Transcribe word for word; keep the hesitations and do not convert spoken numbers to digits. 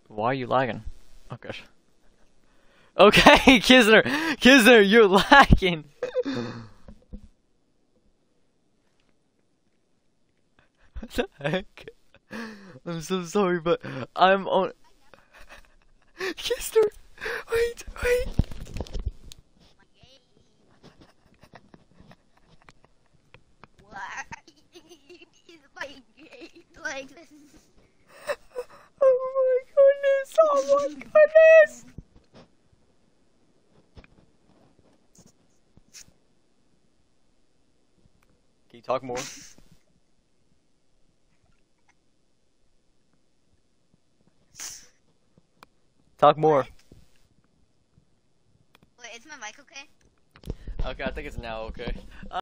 Why are you lagging? Oh gosh. Okay, Kisner! Kisner, you're lagging! What the heck? I'm so sorry, but I'm on. Kisner! Wait, wait! Why is my game like this? Oh my goodness! Oh my goodness! Can you talk more? Talk more. Wait, is my mic okay? Okay, I think it's now okay.